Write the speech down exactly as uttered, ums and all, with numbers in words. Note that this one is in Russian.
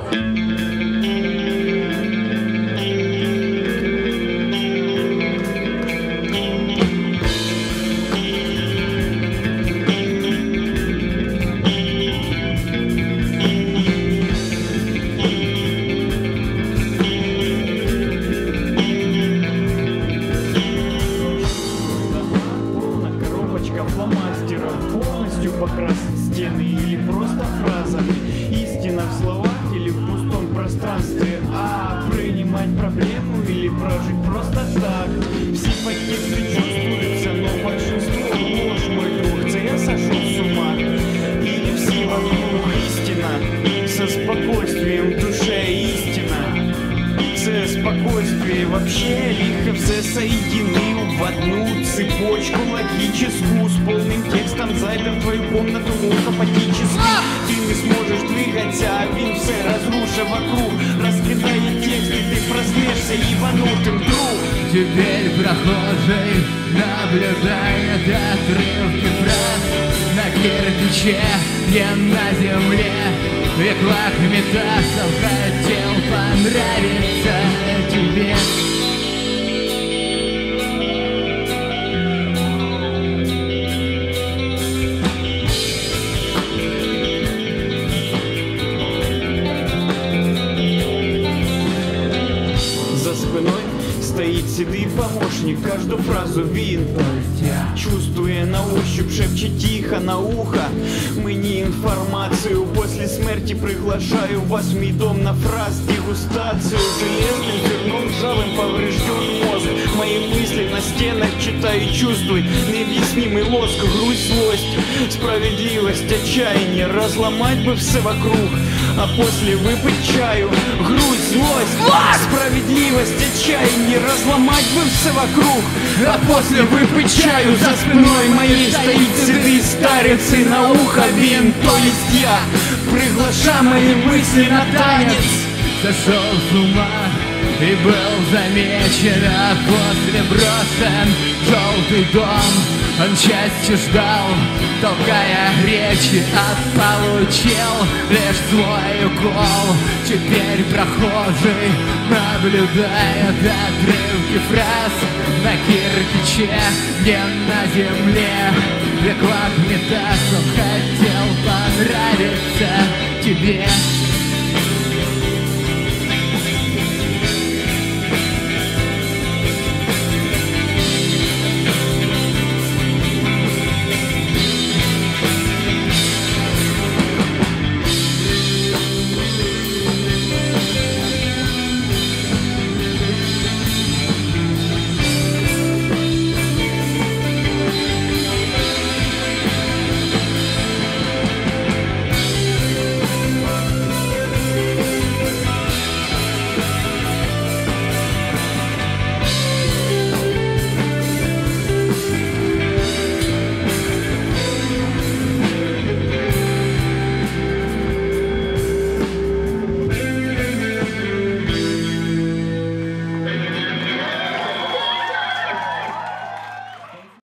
Фломастером полностью покрасить стены или просто фразами. Истина в словах или в пустом пространстве. А принимать проблему или прожить просто так. Все подтексты чувствуются, но большинство ложь, мой друг. Це я сошел с ума. Или все вокруг истина. Со спокойствием в душе истина. Це спокойствие вообще лихо все соединены в одну цепочку логическую с полным текстом. Зайдем в твою комнату лохопатически. Ты не сможешь двигаться, а він все разруша вокруг. Раскидая тексты, ты проснешься ебанутым, друг. Теперь прохожий наблюдает отрывки фраз на кирпиче, не на земле. Век метасов хотел понравиться тебе. За спиной стоит седый помощник, каждую фразу вин, чувствуя на ощупь, шепчет тихо на ухо мне информацию. После смерти приглашаю вас в мой дом на фраз дегустацию. Железным зерном ржавым поврежден мозг. Мои мысли на стенах читай и чувствуй. Необъяснимый лоск, грусть, злость, справедливость, отчаяние. Разломать бы все вокруг, а после выпить чаю. Грусть, злость, справедливость, отчаяние. Разломать бы все вокруг, а после выпить чаю. За спиной моей стоит седый старец и на ухо вин. То есть я приглашаю мои мысли на танец. Сошел с ума и был замечен, а после брошен желтый дом. Он счастья ждал, толкая речи, а получил лишь свой укол. Теперь прохожий наблюдает отрывки фраз на кирпиче, не на земле. Век метасов хотел понравиться тебе.